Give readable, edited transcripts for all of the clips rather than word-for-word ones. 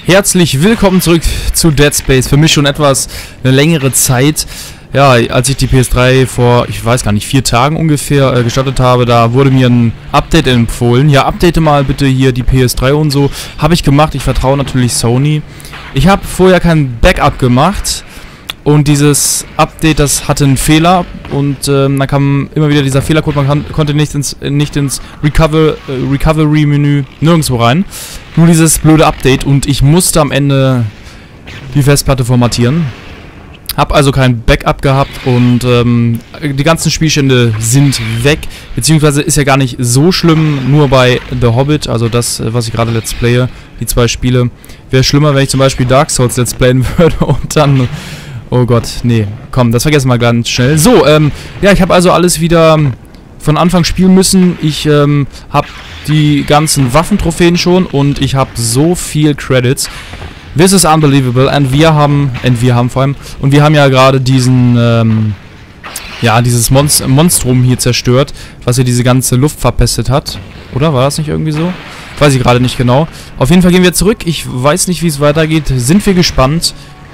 Herzlich willkommen zurück zu Dead Space. Für mich schon etwas eine längere Zeit. Ja, als ich die PS3 vor, ich weiß gar nicht, 4 Tagen ungefähr gestartet habe, da wurde mir ein Update empfohlen. Ja, update mal bitte hier die PS3 und so. Habe ich gemacht, ich vertraue natürlich Sony. Ich habe vorher kein Backup gemacht und dieses Update, das hatte einen Fehler und dann kam immer wieder dieser Fehlercode, man konnte nicht ins Recovery-Menü nirgendwo rein. Nur dieses blöde Update und ich musste am Ende die Festplatte formatieren. Hab also kein Backup gehabt und die ganzen Spielstände sind weg, beziehungsweise ist ja gar nicht so schlimm, nur bei The Hobbit, also das, was ich gerade let's playe, die 2 Spiele. Wäre schlimmer, wenn ich zum Beispiel Dark Souls let's playen würde und dann, oh Gott, nee, komm, das vergessen wir ganz schnell. So, ja, ich habe also alles wieder von Anfang spielen müssen. Ich habe die ganzen Waffentrophäen schon und ich habe so viel Credits. This is unbelievable. Und wir haben vor allem, und wir haben ja gerade diesen, ja, dieses Monstrum hier zerstört, was hier diese ganze Luft verpestet hat. Oder? War das nicht irgendwie so? Weiß ich gerade nicht genau. Auf jeden Fall gehen wir zurück. Ich weiß nicht, wie es weitergeht. Sind wir gespannt.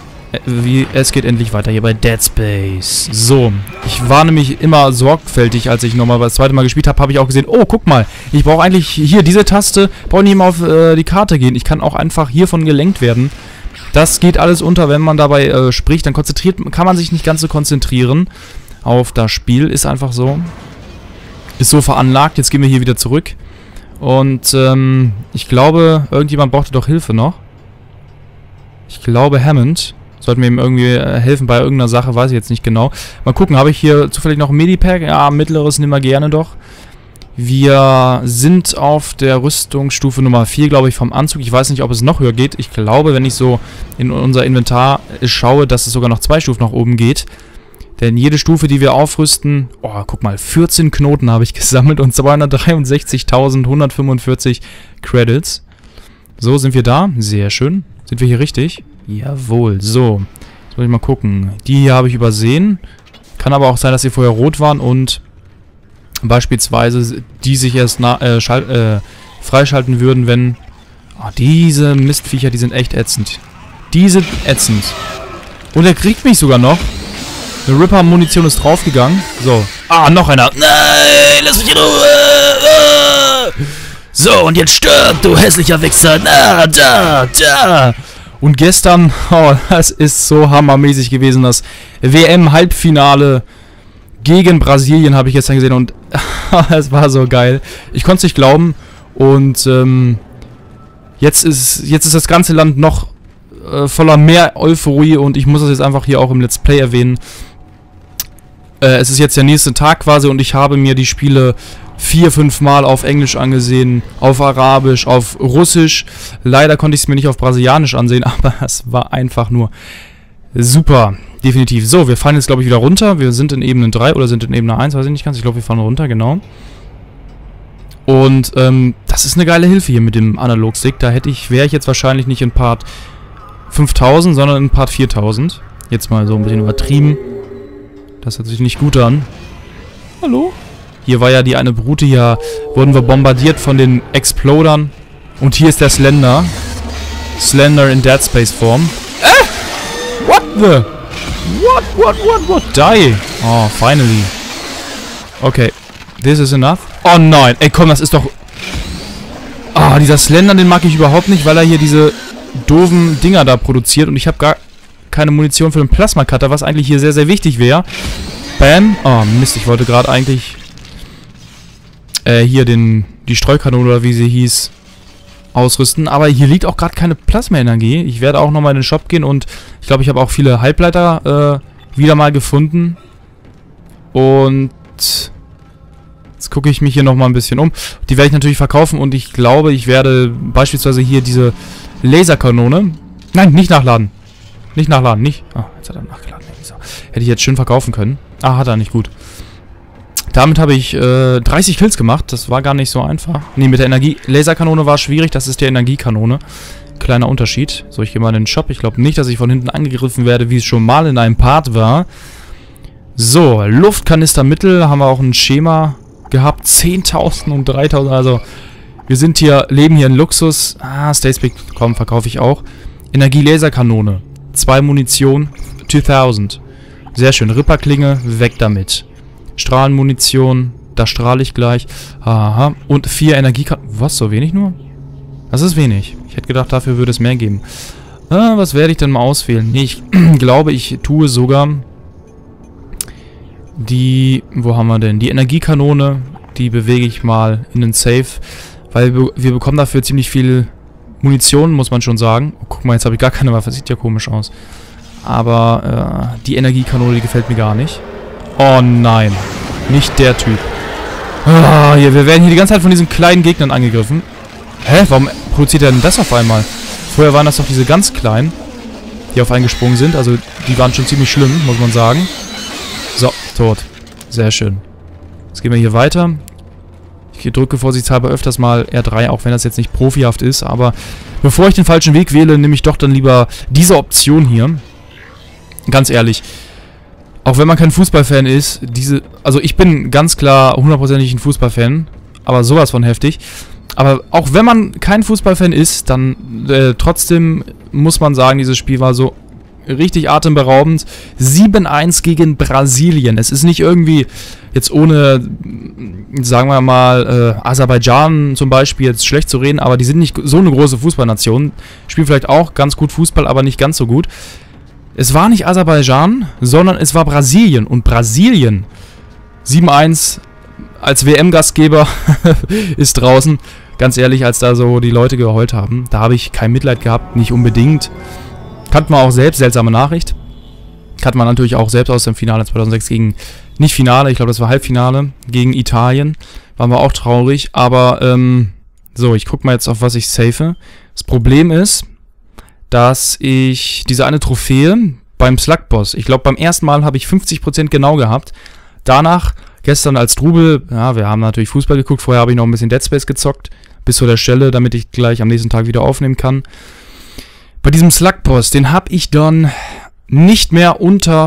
Es geht endlich weiter hier bei Dead Space. So, ich war nämlich immer sorgfältig, als ich nochmal das zweite Mal gespielt habe, habe ich auch gesehen, oh, guck mal, ich brauche eigentlich hier diese Taste, brauche nicht immer auf die Karte gehen. Ich kann auch einfach hiervon gelenkt werden. Das geht alles unter, wenn man dabei spricht, dann kann man sich nicht ganz so konzentrieren auf das Spiel, ist einfach so. Ist so veranlagt, jetzt gehen wir hier wieder zurück. Und ich glaube, irgendjemand brauchte doch Hilfe noch. Ich glaube Hammond. Sollten wir ihm irgendwie helfen bei irgendeiner Sache, weiß ich jetzt nicht genau. Mal gucken, habe ich hier zufällig noch ein Medipack? Ja, mittleres nehmen wir gerne doch. Wir sind auf der Rüstungsstufe Nummer 4, glaube ich, vom Anzug. Ich weiß nicht, ob es noch höher geht. Ich glaube, wenn ich so in unser Inventar schaue, dass es sogar noch 2 Stufen nach oben geht. Denn jede Stufe, die wir aufrüsten... Oh, guck mal, 14 Knoten habe ich gesammelt und 263.145 Credits. So, sind wir da? Sehr schön. Sind wir hier richtig? Jawohl, so. Jetzt muss ich mal gucken. Die hier habe ich übersehen. Kann aber auch sein, dass sie vorher rot waren und beispielsweise die sich erst freischalten würden, wenn... Oh, diese Mistviecher, die sind echt ätzend. Die sind ätzend. Und er kriegt mich sogar noch. Eine Ripper-Munition ist draufgegangen. So. Ah, noch einer. Nein, lass mich in Ruhe. So, und jetzt stirb, du hässlicher Wichser. Na, da. Und gestern, oh, das ist so hammermäßig gewesen, das WM-Halbfinale gegen Brasilien habe ich gestern gesehen und es war so geil. Ich konnte es nicht glauben und jetzt ist das ganze Land noch voller mehr Euphorie und ich muss das jetzt einfach hier auch im Let's Play erwähnen. Es ist jetzt der nächste Tag quasi und ich habe mir die Spiele 4-5 Mal auf Englisch angesehen, auf Arabisch, auf Russisch. Leider konnte ich es mir nicht auf Brasilianisch ansehen, aber es war einfach nur super, definitiv. So, wir fahren jetzt, glaube ich, wieder runter. Wir sind in Ebene 3 oder sind in Ebene 1, weiß ich nicht ganz. Ich glaube, wir fahren runter, genau. Und das ist eine geile Hilfe hier mit dem Analogstick. Da wäre ich jetzt wahrscheinlich nicht in Part 5000, sondern in Part 4000. Jetzt mal so ein bisschen übertrieben. Das hört sich nicht gut an. Hallo? Hier war ja die eine Brute, hier wurden wir bombardiert von den Explodern. Und hier ist der Slender. Slender in Dead Space Form. What the? What? Die! Oh, finally. Okay. This is enough. Oh nein. Ey, komm, das ist doch... Ah, dieser Slender, den mag ich überhaupt nicht, weil er hier diese doofen Dinger da produziert. Und ich habe gar keine Munition für den Plasma-Cutter, was eigentlich hier sehr, sehr wichtig wäre. Bam. Oh, Mist, ich wollte gerade eigentlich... hier die Streukanone oder wie sie hieß, ausrüsten. Aber hier liegt auch gerade keine Plasma-Energie. Ich werde auch nochmal in den Shop gehen und ich glaube, ich habe auch viele Halbleiter wieder mal gefunden. Und jetzt gucke ich mich hier nochmal ein bisschen um. Die werde ich natürlich verkaufen und ich glaube, ich werde beispielsweise hier diese Laserkanone... Nein, nicht nachladen. Nicht nachladen, nicht... Ah, jetzt hat er nachgeladen. Hätte ich jetzt schön verkaufen können. Ah, hat er nicht, gut. Damit habe ich 30 Kills gemacht. Das war gar nicht so einfach. Ne, mit der Laserkanone war es schwierig. Das ist die Energiekanone. Kleiner Unterschied. So, ich gehe mal in den Shop. Ich glaube nicht, dass ich von hinten angegriffen werde, wie es schon mal in einem Part war. So, Luftkanistermittel. Haben wir auch ein Schema gehabt. 10.000 und 3.000. Also Wir sind hier, leben hier in Luxus. Ah, Stacepick, komm, verkaufe ich auch. Energielaserkanone. 2 Munition, 2000. Sehr schön. Ripperklinge, weg damit. Strahlenmunition, da strahle ich gleich. Aha. Und 4 Energiekanonen. Was, so wenig nur? Das ist wenig. Ich hätte gedacht, dafür würde es mehr geben. Was werde ich denn mal auswählen? Nee, ich glaube, ich tue sogar die... Wo haben wir denn? Die Energiekanone, die bewege ich mal in den Safe. Weil wir bekommen dafür ziemlich viel Munition, muss man schon sagen. Oh, guck mal, jetzt habe ich gar keine Waffe. Sieht ja komisch aus. Aber die Energiekanone, die gefällt mir gar nicht. Oh nein. Nicht der Typ. Hier, wir werden hier die ganze Zeit von diesen kleinen Gegnern angegriffen. Hä? Warum produziert er denn das auf einmal? Vorher waren das doch diese ganz kleinen, die auf einen gesprungen sind. Also die waren schon ziemlich schlimm, muss man sagen. So, tot. Sehr schön. Jetzt gehen wir hier weiter. Ich drücke vorsichtshalber öfters mal R3, auch wenn das jetzt nicht profihaft ist. Aber bevor ich den falschen Weg wähle, nehme ich doch dann lieber diese Option hier. Ganz ehrlich. Auch wenn man kein Fußballfan ist, also ich bin ganz klar 100%ig ein Fußballfan. Aber sowas von heftig. Aber auch wenn man kein Fußballfan ist, dann trotzdem muss man sagen, dieses Spiel war so richtig atemberaubend. 7-1 gegen Brasilien. Es ist nicht irgendwie jetzt ohne, sagen wir mal, Aserbaidschan zum Beispiel jetzt schlecht zu reden, aber die sind nicht so eine große Fußballnation. Spielen vielleicht auch ganz gut Fußball, aber nicht ganz so gut. Es war nicht Aserbaidschan, sondern es war Brasilien. Und Brasilien, 7-1 als WM-Gastgeber, ist draußen. Ganz ehrlich, als da so die Leute geheult haben, da habe ich kein Mitleid gehabt, nicht unbedingt. Kannte man auch selbst, seltsame Nachricht. Kannte man natürlich auch selbst aus dem Finale 2006 gegen, nicht Finale, ich glaube das war Halbfinale, gegen Italien. Waren wir auch traurig, aber so, ich gucke mal jetzt auf was ich safe. Das Problem ist, dass ich diese eine Trophäe beim Slugboss, ich glaube beim ersten Mal habe ich 50% genau gehabt. Danach, gestern als Trubel, ja, wir haben natürlich Fußball geguckt, vorher habe ich noch ein bisschen Dead Space gezockt, bis zu der Stelle, damit ich gleich am nächsten Tag wieder aufnehmen kann. Bei diesem Slugboss, den habe ich dann nicht mehr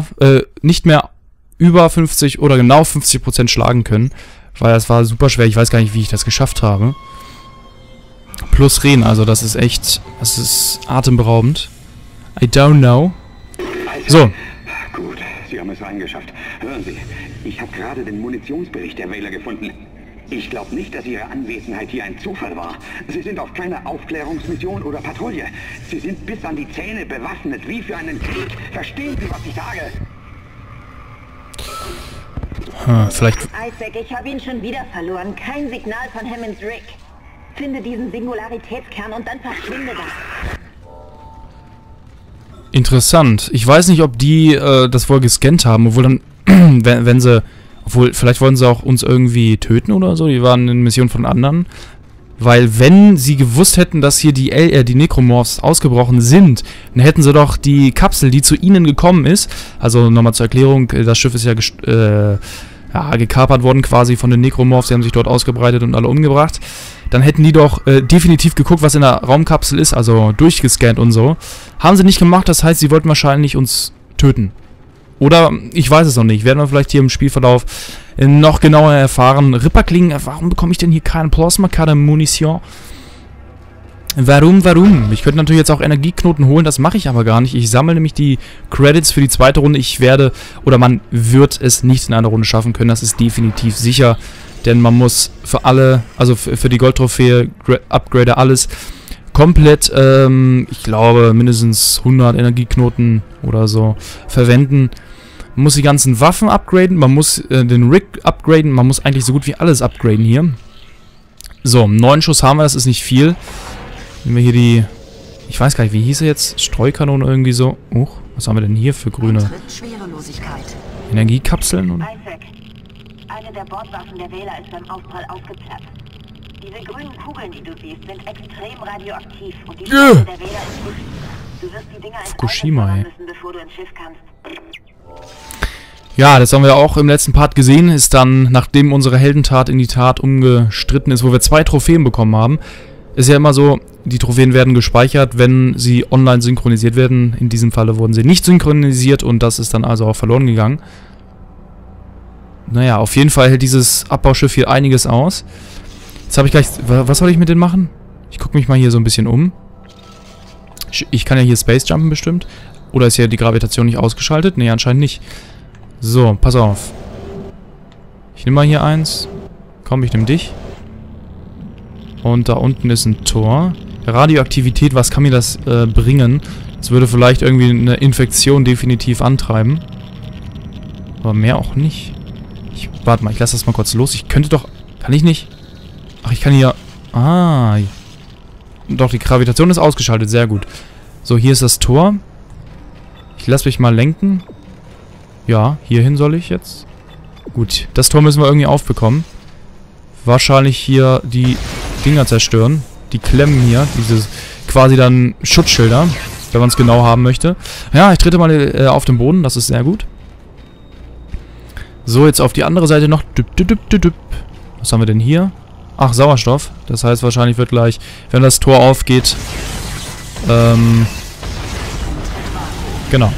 über 50 oder genau 50% schlagen können, weil das war super schwer, ich weiß gar nicht, wie ich das geschafft habe. Plus Rehen, also das ist echt, das ist atemberaubend. I don't know. So. Gut, Sie haben es reingeschafft. Hören Sie, ich habe gerade den Munitionsbericht der Wähler gefunden. Ich glaube nicht, dass Ihre Anwesenheit hier ein Zufall war. Sie sind auf keine Aufklärungsmission oder Patrouille. Sie sind bis an die Zähne bewaffnet, wie für einen Krieg. Verstehen Sie, was ich sage? Vielleicht... Isaac, ich habe ihn schon wieder verloren. Kein Signal von Hammonds Rig. Finde diesen Singularitätskern und dann verschwinde das. Interessant. Ich weiß nicht, ob die das wohl gescannt haben, obwohl dann, wenn sie... Obwohl, vielleicht wollen sie auch uns irgendwie töten oder so. Die waren in Mission von anderen. Weil wenn sie gewusst hätten, dass hier die Necromorphs ausgebrochen sind, dann hätten sie doch die Kapsel, die zu ihnen gekommen ist, also nochmal zur Erklärung, das Schiff ist ja gekapert worden quasi von den Necromorphs, die haben sich dort ausgebreitet und alle umgebracht. Dann hätten die doch definitiv geguckt, was in der Raumkapsel ist, also durchgescannt und so. Haben sie nicht gemacht, das heißt, sie wollten wahrscheinlich uns töten. Oder, ich weiß es noch nicht, werden wir vielleicht hier im Spielverlauf noch genauer erfahren. Ripperklingen, warum bekomme ich denn hier keine Plasma, keine Munition? Warum? Ich könnte natürlich jetzt auch Energieknoten holen, das mache ich aber gar nicht. Ich sammle nämlich die Credits für die zweite Runde. Man wird es nicht in einer Runde schaffen können, das ist definitiv sicher. Denn man muss für alle, also für die Goldtrophäe, Upgrade, alles komplett, ich glaube, mindestens 100 Energieknoten oder so verwenden. Man muss die ganzen Waffen upgraden, man muss den Rig upgraden, man muss eigentlich so gut wie alles upgraden hier. So, 9 Schuss haben wir, das ist nicht viel. Nehmen wir hier die, ich weiß gar nicht, wie hieß er jetzt? Streukanone irgendwie so. Was haben wir denn hier für grüne Energiekapseln? Oder? Isaac, eine der Bordwaffen der Wähler ist beim Aufprall aufgeplatzt. Diese grünen Kugeln, die du siehst, sind extrem radioaktiv und die Stelle der Wähler ist Gift. Du wirst die Dinger ins Fukushima, Eisen müssen, bevor du ins Schiff kannst. Ja, das haben wir auch im letzten Part gesehen, ist dann, nachdem unsere Heldentat in die Tat umgestritten ist, wo wir 2 Trophäen bekommen haben. Ist ja immer so, die Trophäen werden gespeichert, wenn sie online synchronisiert werden. In diesem Falle wurden sie nicht synchronisiert und das ist dann also auch verloren gegangen. Naja, auf jeden Fall hält dieses Abbauschiff hier einiges aus. Jetzt habe ich gleich... Was soll ich mit denen machen? Ich gucke mich mal hier so ein bisschen um. Ich kann ja hier Space jumpen bestimmt. Oder ist hier die Gravitation nicht ausgeschaltet? Nee, anscheinend nicht. So, pass auf. Ich nehme mal hier eins. Komm, ich nehme dich. Und da unten ist ein Tor. Radioaktivität, was kann mir das bringen? Das würde vielleicht irgendwie eine Infektion definitiv antreiben. Aber mehr auch nicht. Warte mal, ich lasse das mal kurz los. Ich könnte doch... Kann ich nicht? Ach, ich kann hier... Ah. Doch, die Gravitation ist ausgeschaltet. Sehr gut. So, hier ist das Tor. Ich lasse mich mal lenken. Ja, hierhin soll ich jetzt. Gut, das Tor müssen wir irgendwie aufbekommen. Wahrscheinlich hier die Dinger zerstören. Die Klemmen hier. Diese quasi dann Schutzschilder. Wenn man es genau haben möchte. Ja, ich trete mal auf den Boden. Das ist sehr gut. So, jetzt auf die andere Seite noch. Was haben wir denn hier? Ach, Sauerstoff. Das heißt, wahrscheinlich wird gleich, wenn das Tor aufgeht, genau.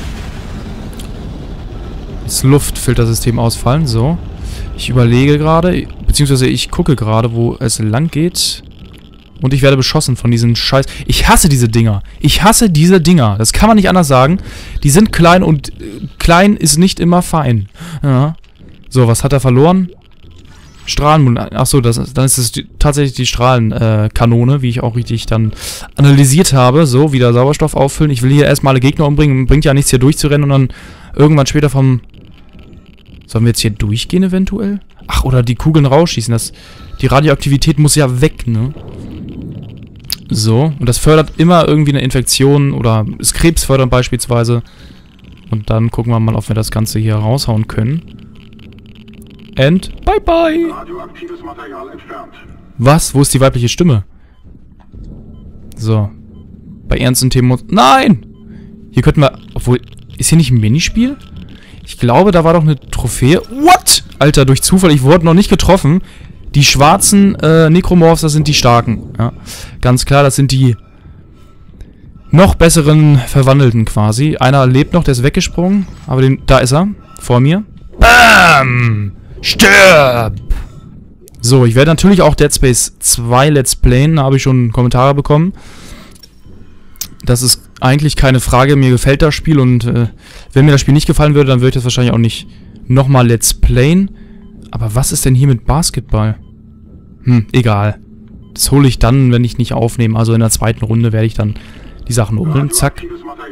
Das Luftfiltersystem ausfallen. So. Ich überlege gerade, beziehungsweise ich gucke gerade, wo es lang geht. Und ich werde beschossen von diesen Scheiß... Ich hasse diese Dinger. Ich hasse diese Dinger. Das kann man nicht anders sagen. Die sind klein und klein ist nicht immer fein. Ja. So, was hat er verloren? Strahlen... Achso, dann ist es tatsächlich die Strahlenkanone, wie ich auch richtig dann analysiert habe. So, wieder Sauerstoff auffüllen. Ich will hier erstmal alle Gegner umbringen. Bringt ja nichts, hier durchzurennen und dann irgendwann später vom... Sollen wir jetzt hier durchgehen eventuell? Ach, oder die Kugeln rausschießen. Die Radioaktivität muss ja weg, ne? So, und das fördert immer irgendwie eine Infektion oder ist krebsfördernd beispielsweise. Und dann gucken wir mal, ob wir das Ganze hier raushauen können. And bye bye! Radioaktives Material entfernt. Was? Wo ist die weibliche Stimme? So. Bei ernsten Themen muss... Nein! Hier könnten wir... Obwohl... Ist hier nicht ein Minispiel? Ich glaube, da war doch eine Trophäe. What? Alter, durch Zufall, ich wurde noch nicht getroffen. Die schwarzen Necromorphs, das sind die starken. Ja, ganz klar, das sind die noch besseren Verwandelten quasi. Einer lebt noch, der ist weggesprungen. Aber da ist er, vor mir. Bam! Stirb! So, ich werde natürlich auch Dead Space 2 Let's Playen. Da habe ich schon Kommentare bekommen. Das ist eigentlich keine Frage. Mir gefällt das Spiel und wenn mir das Spiel nicht gefallen würde, dann würde ich das wahrscheinlich auch nicht nochmal Let's Playen. Aber was ist denn hier mit Basketball? Egal. Das hole ich dann, wenn ich nicht aufnehme. Also in der zweiten Runde werde ich dann die Sachen holen. Zack.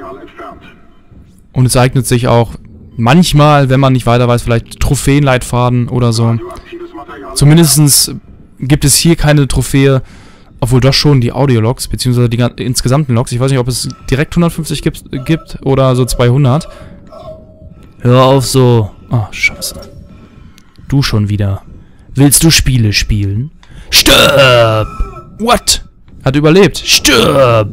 Und es eignet sich auch manchmal, wenn man nicht weiter weiß, vielleicht Trophäenleitfaden oder so. Zumindest gibt es hier keine Trophäe, obwohl doch schon die Audiologs, beziehungsweise die insgesamten Logs. Ich weiß nicht, ob es direkt 150 gibt oder so 200. Hör auf so. Oh, scheiße. Du schon wieder. Willst du Spiele spielen? Stirb! What? Hat überlebt. Stirb!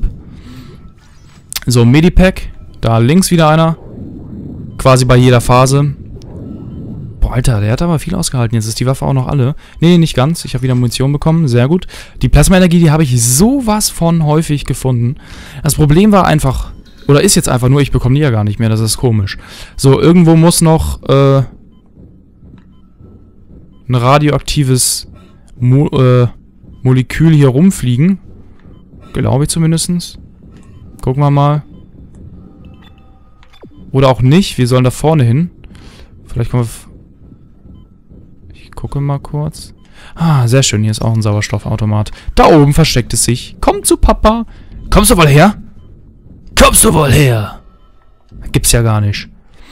So, Medipack. Da links wieder einer. Quasi bei jeder Phase. Boah, Alter, der hat aber viel ausgehalten. Jetzt ist die Waffe auch noch alle. Nee, nicht ganz. Ich habe wieder Munition bekommen. Sehr gut. Die Plasma-Energie, die habe ich sowas von häufig gefunden. Das Problem war einfach... Oder ist jetzt einfach nur, ich bekomme die ja gar nicht mehr. Das ist komisch. So, irgendwo muss noch... ein radioaktives Molekül hier rumfliegen. Glaube ich zumindest. Gucken wir mal. Oder auch nicht. Wir sollen da vorne hin. Vielleicht kommen wir... Ich gucke mal kurz. Ah, sehr schön. Hier ist auch ein Sauerstoffautomat. Da oben versteckt es sich. Komm zu Papa. Kommst du wohl her? Kommst du wohl her? Gibt's ja gar nicht.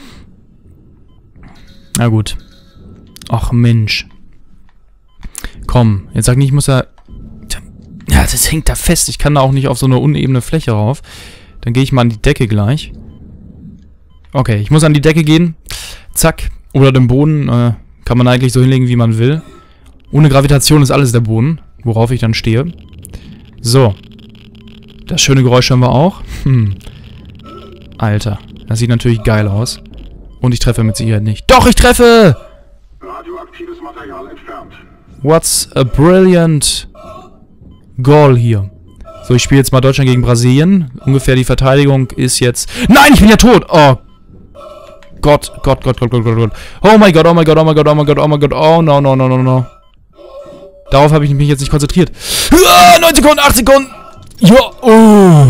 Na gut. Ach Mensch. Komm, jetzt sag nicht, ich muss da... Ja, das hängt da fest. Ich kann da auch nicht auf so eine unebene Fläche rauf. Dann gehe ich mal an die Decke gleich. Okay, ich muss an die Decke gehen. Zack. Oder den Boden kann man eigentlich so hinlegen, wie man will. Ohne Gravitation ist alles der Boden, worauf ich dann stehe. So. Das schöne Geräusch haben wir auch. Alter, das sieht natürlich geil aus. Und ich treffe mit Sicherheit nicht. Doch, ich treffe! Radioaktives Material entfernt. What's a brilliant goal hier. So, ich spiele jetzt mal Deutschland gegen Brasilien. Ungefähr die Verteidigung ist jetzt... Nein, ich bin ja tot! Oh Gott, Gott, Gott, Gott, Gott, Gott, Gott. Oh mein Gott, oh mein Gott, oh mein Gott, oh mein Gott, oh mein Gott, oh no, no, no, no, no. Darauf habe ich mich jetzt nicht konzentriert. 9 Sekunden, 8 Sekunden. Ja, oh.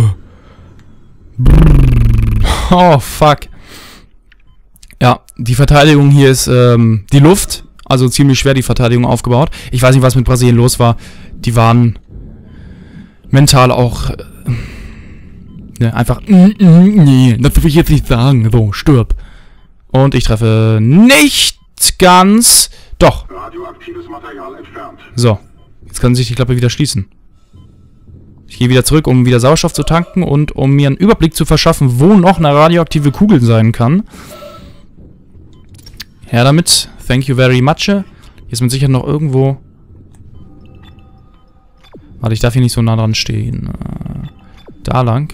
Oh, fuck. Ja, die Verteidigung hier ist die Luft. Also ziemlich schwer die Verteidigung aufgebaut. Ich weiß nicht, was mit Brasilien los war. Die waren mental auch einfach nee, das will ich jetzt nicht sagen. So, stirb. Und ich treffe nicht ganz. Doch. Radioaktives Material entfernt. So, jetzt kann sich die Klappe wieder schließen. Ich gehe wieder zurück, um wieder Sauerstoff zu tanken und um mir einen Überblick zu verschaffen, wo noch eine radioaktive Kugel sein kann. Her damit. Thank you very much. Hier ist mit Sicherheit noch irgendwo... Warte, ich darf hier nicht so nah dran stehen. Da lang.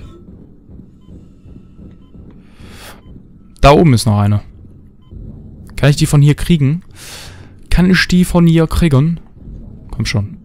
Da oben ist noch eine. Kann ich die von hier kriegen? Kann ich die von hier kriegen? Komm schon.